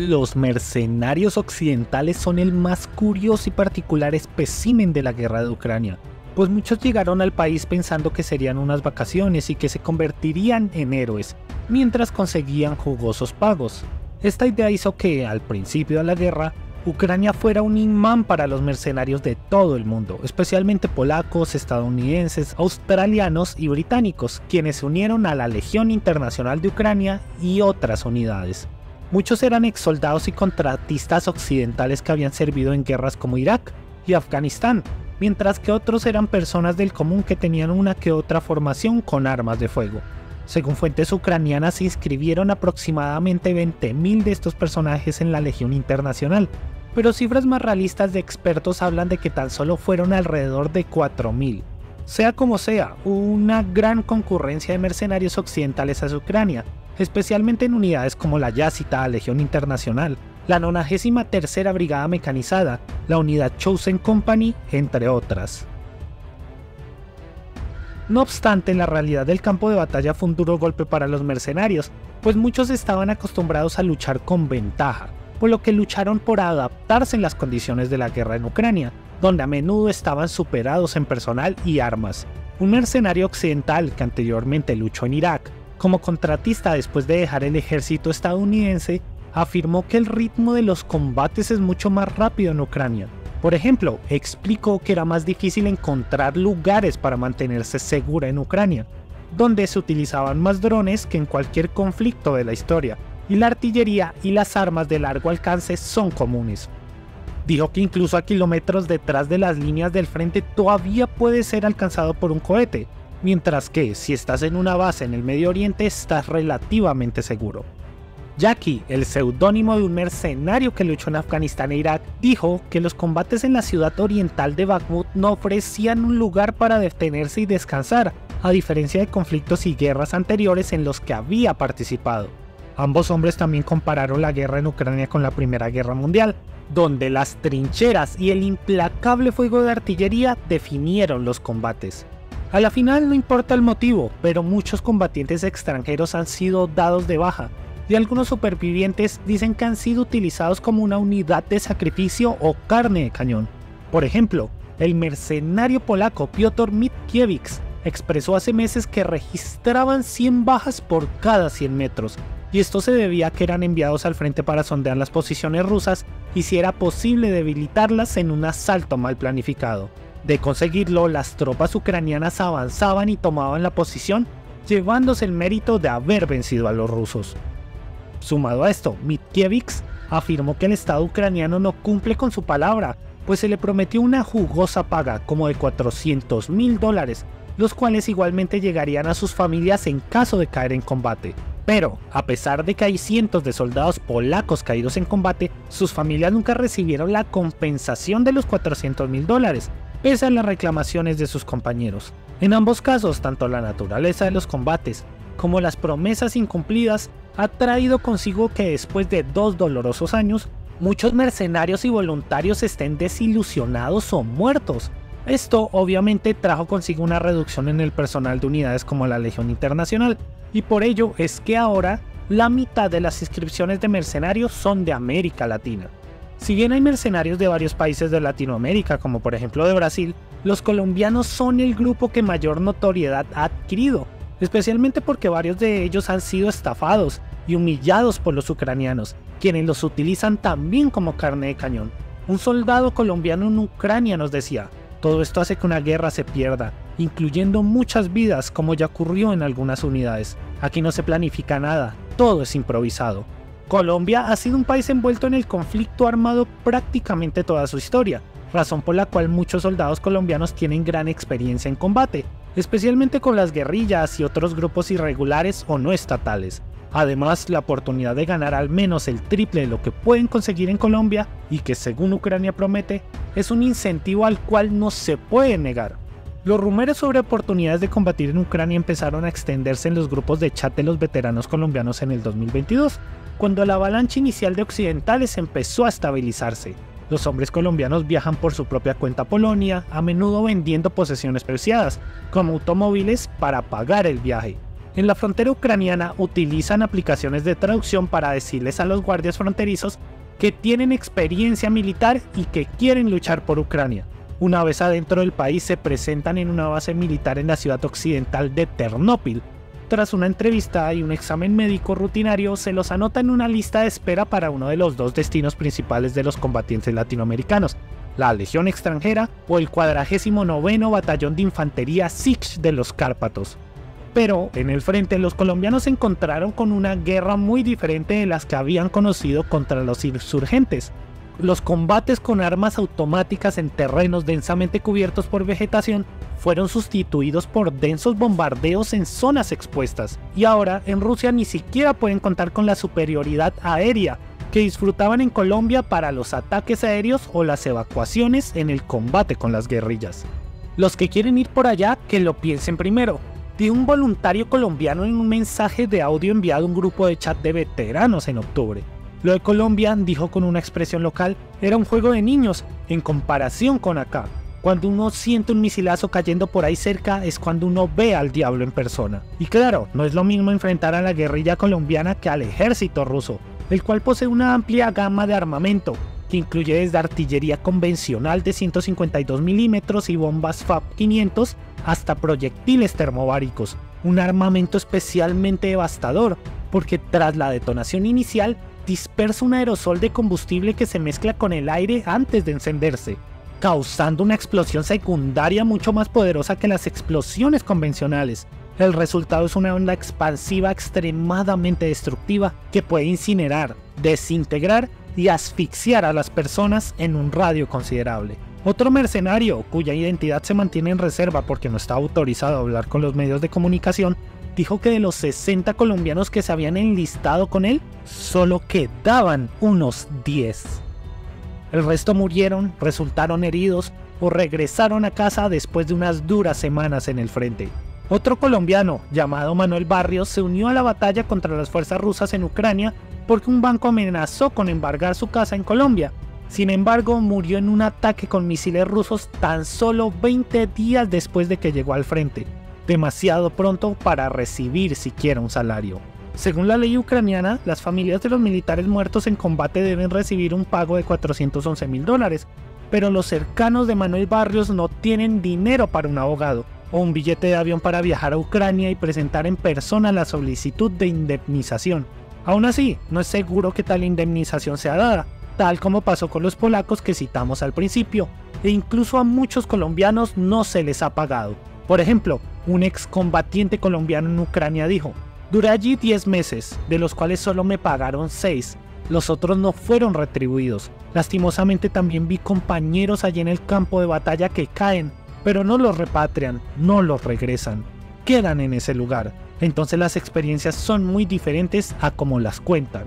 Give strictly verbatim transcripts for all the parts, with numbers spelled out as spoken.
Los mercenarios occidentales son el más curioso y particular espécimen de la guerra de Ucrania, pues muchos llegaron al país pensando que serían unas vacaciones y que se convertirían en héroes, mientras conseguían jugosos pagos. Esta idea hizo que, al principio de la guerra, Ucrania fuera un imán para los mercenarios de todo el mundo, especialmente polacos, estadounidenses, australianos y británicos, quienes se unieron a la Legión Internacional de Ucrania y otras unidades. Muchos eran exsoldados y contratistas occidentales que habían servido en guerras como Irak y Afganistán, mientras que otros eran personas del común que tenían una que otra formación con armas de fuego. Según fuentes ucranianas, se inscribieron aproximadamente veinte mil de estos personajes en la Legión Internacional, pero cifras más realistas de expertos hablan de que tan solo fueron alrededor de cuatro mil. Sea como sea, hubo una gran concurrencia de mercenarios occidentales hacia Ucrania, especialmente en unidades como la ya citada Legión Internacional, la nonagésima tercera Brigada Mecanizada, la unidad Chosen Company, entre otras. No obstante, en la realidad del campo de batalla fue un duro golpe para los mercenarios, pues muchos estaban acostumbrados a luchar con ventaja, por lo que lucharon por adaptarse en las condiciones de la guerra en Ucrania, donde a menudo estaban superados en personal y armas. Un mercenario occidental que anteriormente luchó en Irak, como contratista después de dejar el ejército estadounidense, afirmó que el ritmo de los combates es mucho más rápido en Ucrania. Por ejemplo, explicó que era más difícil encontrar lugares para mantenerse segura en Ucrania, donde se utilizaban más drones que en cualquier conflicto de la historia, y la artillería y las armas de largo alcance son comunes. Dijo que incluso a kilómetros detrás de las líneas del frente todavía puede ser alcanzado por un cohete, mientras que si estás en una base en el Medio Oriente estás relativamente seguro. Jackie, el seudónimo de un mercenario que luchó en Afganistán e Irak, dijo que los combates en la ciudad oriental de Bakhmut no ofrecían un lugar para detenerse y descansar, a diferencia de conflictos y guerras anteriores en los que había participado. Ambos hombres también compararon la guerra en Ucrania con la Primera Guerra Mundial, donde las trincheras y el implacable fuego de artillería definieron los combates. A la final no importa el motivo, pero muchos combatientes extranjeros han sido dados de baja, y algunos supervivientes dicen que han sido utilizados como una unidad de sacrificio o carne de cañón. Por ejemplo, el mercenario polaco Piotr Mitkiewicz expresó hace meses que registraban cien bajas por cada cien metros, y esto se debía a que eran enviados al frente para sondear las posiciones rusas y si era posible debilitarlas en un asalto mal planificado. De conseguirlo, las tropas ucranianas avanzaban y tomaban la posición, llevándose el mérito de haber vencido a los rusos. Sumado a esto, Mitkiewicz afirmó que el Estado ucraniano no cumple con su palabra, pues se le prometió una jugosa paga como de cuatrocientos mil dólares, los cuales igualmente llegarían a sus familias en caso de caer en combate. Pero, a pesar de que hay cientos de soldados polacos caídos en combate, sus familias nunca recibieron la compensación de los cuatrocientos mil dólares, pese a las reclamaciones de sus compañeros. En ambos casos, tanto la naturaleza de los combates como las promesas incumplidas ha traído consigo que después de dos dolorosos años, muchos mercenarios y voluntarios estén desilusionados o muertos. Esto obviamente trajo consigo una reducción en el personal de unidades como la Legión Internacional, y por ello es que ahora la mitad de las inscripciones de mercenarios son de América Latina. Si bien hay mercenarios de varios países de Latinoamérica, como por ejemplo de Brasil, los colombianos son el grupo que mayor notoriedad ha adquirido, especialmente porque varios de ellos han sido estafados y humillados por los ucranianos, quienes los utilizan también como carne de cañón. Un soldado colombiano en Ucrania nos decía: todo esto hace que una guerra se pierda, incluyendo muchas vidas, como ya ocurrió en algunas unidades. Aquí no se planifica nada, todo es improvisado. Colombia ha sido un país envuelto en el conflicto armado prácticamente toda su historia, razón por la cual muchos soldados colombianos tienen gran experiencia en combate, especialmente con las guerrillas y otros grupos irregulares o no estatales. Además, la oportunidad de ganar al menos el triple de lo que pueden conseguir en Colombia, y que según Ucrania promete, es un incentivo al cual no se puede negar. Los rumores sobre oportunidades de combatir en Ucrania empezaron a extenderse en los grupos de chat de los veteranos colombianos en el dos mil veintidós, cuando la avalancha inicial de occidentales empezó a estabilizarse. Los hombres colombianos viajan por su propia cuenta a Polonia, a menudo vendiendo posesiones preciadas, como automóviles, para pagar el viaje. En la frontera ucraniana utilizan aplicaciones de traducción para decirles a los guardias fronterizos que tienen experiencia militar y que quieren luchar por Ucrania. Una vez adentro del país se presentan en una base militar en la ciudad occidental de Ternópil. Tras una entrevista y un examen médico rutinario, se los anota en una lista de espera para uno de los dos destinos principales de los combatientes latinoamericanos, la Legión Extranjera o el cuadragésimo noveno Batallón de Infantería Sich de los Cárpatos. Pero en el frente los colombianos se encontraron con una guerra muy diferente de las que habían conocido contra los insurgentes. Los combates con armas automáticas en terrenos densamente cubiertos por vegetación fueron sustituidos por densos bombardeos en zonas expuestas, y ahora en Rusia ni siquiera pueden contar con la superioridad aérea que disfrutaban en Colombia para los ataques aéreos o las evacuaciones en el combate con las guerrillas. Los que quieren ir por allá, que lo piensen primero, dijo un voluntario colombiano en un mensaje de audio enviado a un grupo de chat de veteranos en octubre. Lo de Colombia, dijo con una expresión local, era un juego de niños en comparación con acá. Cuando uno siente un misilazo cayendo por ahí cerca es cuando uno ve al diablo en persona. Y claro, no es lo mismo enfrentar a la guerrilla colombiana que al ejército ruso, el cual posee una amplia gama de armamento, que incluye desde artillería convencional de ciento cincuenta y dos milímetros y bombas F A B quinientos hasta proyectiles termobáricos, un armamento especialmente devastador, porque tras la detonación inicial dispersa un aerosol de combustible que se mezcla con el aire antes de encenderse, causando una explosión secundaria mucho más poderosa que las explosiones convencionales. El resultado es una onda expansiva extremadamente destructiva que puede incinerar, desintegrar y asfixiar a las personas en un radio considerable. Otro mercenario, cuya identidad se mantiene en reserva porque no está autorizado a hablar con los medios de comunicación, dijo que de los sesenta colombianos que se habían enlistado con él, solo quedaban unos diez. El resto murieron, resultaron heridos o regresaron a casa después de unas duras semanas en el frente. Otro colombiano, llamado Manuel Barrios, se unió a la batalla contra las fuerzas rusas en Ucrania porque un banco amenazó con embargar su casa en Colombia. Sin embargo, murió en un ataque con misiles rusos tan solo veinte días después de que llegó al frente, demasiado pronto para recibir siquiera un salario. Según la ley ucraniana, las familias de los militares muertos en combate deben recibir un pago de cuatrocientos once mil dólares, pero los cercanos de Manuel Barrios no tienen dinero para un abogado o un billete de avión para viajar a Ucrania y presentar en persona la solicitud de indemnización. Aún así, no es seguro que tal indemnización sea dada, tal como pasó con los polacos que citamos al principio, e incluso a muchos colombianos no se les ha pagado. Por ejemplo, un excombatiente colombiano en Ucrania dijo: duré allí diez meses, de los cuales solo me pagaron seis, los otros no fueron retribuidos. Lastimosamente también vi compañeros allí en el campo de batalla que caen, pero no los repatrian, no los regresan, quedan en ese lugar. Entonces las experiencias son muy diferentes a como las cuentan.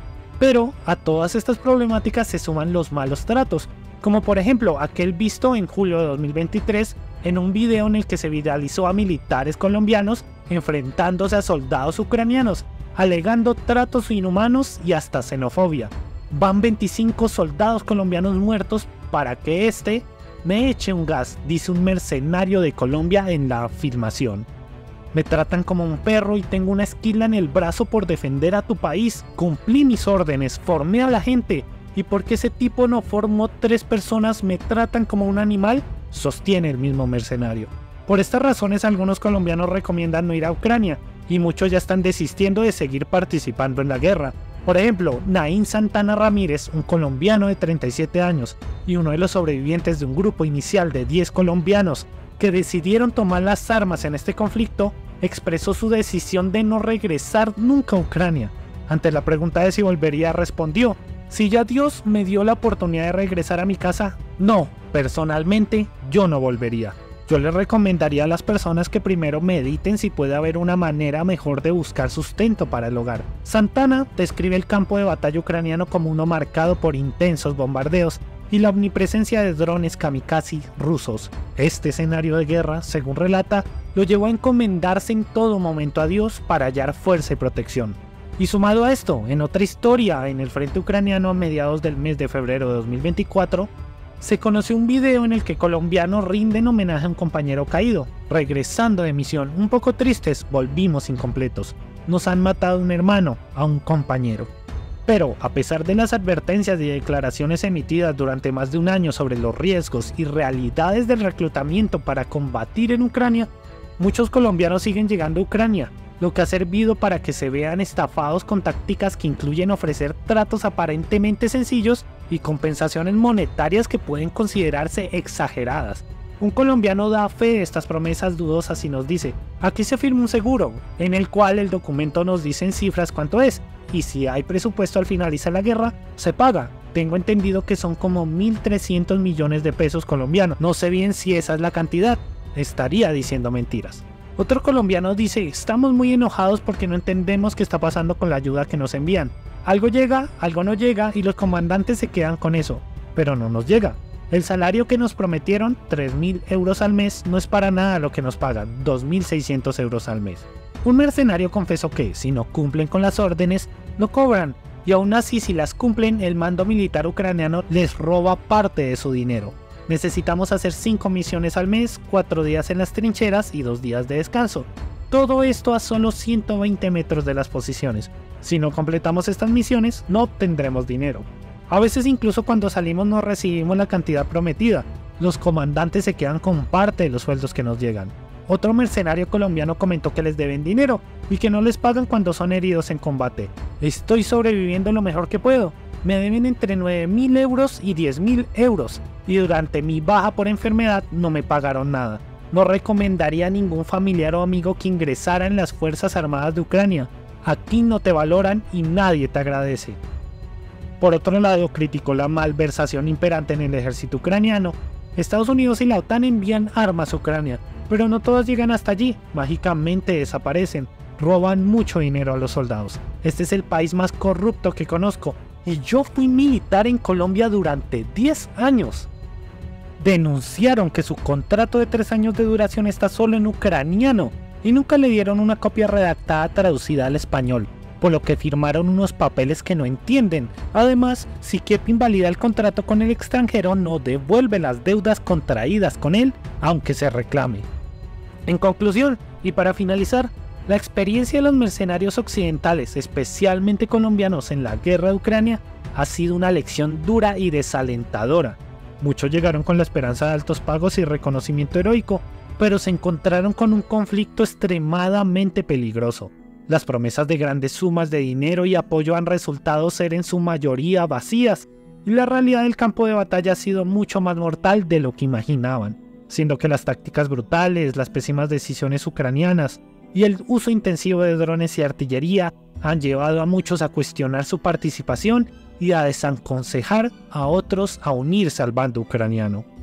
Pero a todas estas problemáticas se suman los malos tratos, como por ejemplo aquel visto en julio de dos mil veintitrés en un video en el que se viralizó a militares colombianos enfrentándose a soldados ucranianos, alegando tratos inhumanos y hasta xenofobia. Van veinticinco soldados colombianos muertos para que este me eche un gas, dice un mercenario de Colombia en la filmación. Me tratan como un perro y tengo una esquila en el brazo por defender a tu país. Cumplí mis órdenes, formé a la gente. ¿Y porque ese tipo no formó tres personas me tratan como un animal?, sostiene el mismo mercenario. Por estas razones algunos colombianos recomiendan no ir a Ucrania y muchos ya están desistiendo de seguir participando en la guerra. Por ejemplo, Naín Santana Ramírez, un colombiano de treinta y siete años y uno de los sobrevivientes de un grupo inicial de diez colombianos que decidieron tomar las armas en este conflicto, expresó su decisión de no regresar nunca a Ucrania. Ante la pregunta de si volvería, respondió: si ya Dios me dio la oportunidad de regresar a mi casa, no, personalmente yo no volvería. Yo les recomendaría a las personas que primero mediten si puede haber una manera mejor de buscar sustento para el hogar. Santana describe el campo de batalla ucraniano como uno marcado por intensos bombardeos y la omnipresencia de drones kamikaze rusos. Este escenario de guerra, según relata, lo llevó a encomendarse en todo momento a Dios para hallar fuerza y protección. Y sumado a esto, en otra historia en el frente ucraniano a mediados del mes de febrero de dos mil veinticuatro, se conoció un video en el que colombianos rinden homenaje a un compañero caído. Regresando de misión, un poco tristes, volvimos incompletos. Nos han matado a un hermano, a un compañero. Pero, a pesar de las advertencias y declaraciones emitidas durante más de un año sobre los riesgos y realidades del reclutamiento para combatir en Ucrania, muchos colombianos siguen llegando a Ucrania, lo que ha servido para que se vean estafados con tácticas que incluyen ofrecer tratos aparentemente sencillos y compensaciones monetarias que pueden considerarse exageradas. Un colombiano da fe de estas promesas dudosas y nos dice: aquí se firma un seguro, en el cual el documento nos dice en cifras cuánto es, y si hay presupuesto al finalizar la guerra, se paga. Tengo entendido que son como mil trescientos millones de pesos colombianos, no sé bien si esa es la cantidad, estaría diciendo mentiras. Otro colombiano dice: estamos muy enojados porque no entendemos qué está pasando con la ayuda que nos envían. Algo llega, algo no llega y los comandantes se quedan con eso, pero no nos llega. El salario que nos prometieron, tres mil euros al mes, no es para nada lo que nos pagan, dos mil seiscientos euros al mes. Un mercenario confesó que, si no cumplen con las órdenes, no cobran, y aún así si las cumplen, el mando militar ucraniano les roba parte de su dinero. Necesitamos hacer cinco misiones al mes, cuatro días en las trincheras y dos días de descanso. Todo esto a solo ciento veinte metros de las posiciones. Si no completamos estas misiones, no obtendremos dinero. A veces incluso cuando salimos no recibimos la cantidad prometida. Los comandantes se quedan con parte de los sueldos que nos llegan. Otro mercenario colombiano comentó que les deben dinero y que no les pagan cuando son heridos en combate. Estoy sobreviviendo lo mejor que puedo. Me deben entre nueve mil euros y diez mil euros y durante mi baja por enfermedad no me pagaron nada. No recomendaría a ningún familiar o amigo que ingresara en las Fuerzas Armadas de Ucrania. Aquí no te valoran y nadie te agradece. Por otro lado, criticó la malversación imperante en el ejército ucraniano. Estados Unidos y la OTAN envían armas a Ucrania, pero no todas llegan hasta allí, mágicamente desaparecen, roban mucho dinero a los soldados. Este es el país más corrupto que conozco, y yo fui militar en Colombia durante diez años. Denunciaron que su contrato de tres años de duración está solo en ucraniano, y nunca le dieron una copia redactada traducida al español, por lo que firmaron unos papeles que no entienden. Además, si Kiev invalida el contrato con el extranjero, no devuelve las deudas contraídas con él, aunque se reclame. En conclusión, y para finalizar, la experiencia de los mercenarios occidentales, especialmente colombianos en la guerra de Ucrania, ha sido una lección dura y desalentadora. Muchos llegaron con la esperanza de altos pagos y reconocimiento heroico, pero se encontraron con un conflicto extremadamente peligroso. Las promesas de grandes sumas de dinero y apoyo han resultado ser en su mayoría vacías, y la realidad del campo de batalla ha sido mucho más mortal de lo que imaginaban, siendo que las tácticas brutales, las pésimas decisiones ucranianas y el uso intensivo de drones y artillería han llevado a muchos a cuestionar su participación y a desaconsejar a otros a unirse al bando ucraniano.